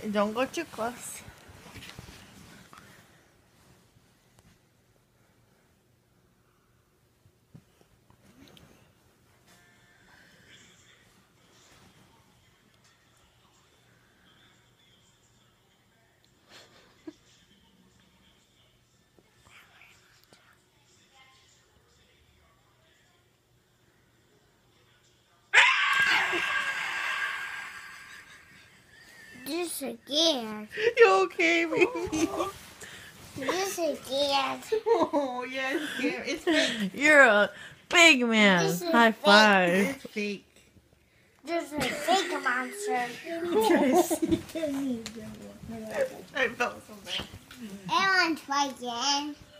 Don't go too close. Just scared. You okay, baby? Just scared. Oh, yeah, it's scared. It's fake. You're a big man. This is High fake. five. It's fake. Just a fake monster. I felt so bad. I want to try again.